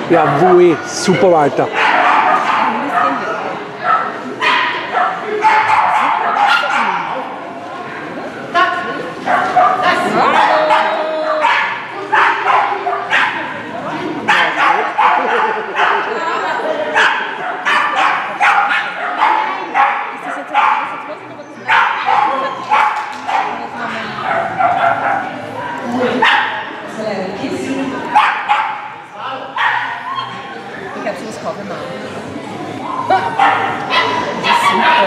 Jawohl, super, Walter. Ich habe sowas kaufen können. Das ist super.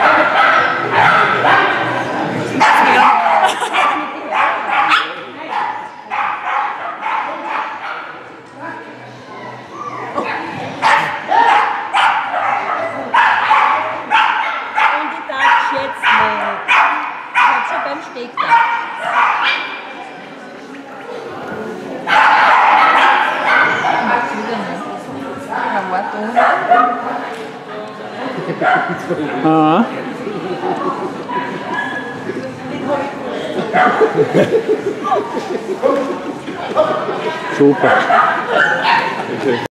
Und ich darf jetzt nicht. Ich hab schon beim Steg da. Ah. Super.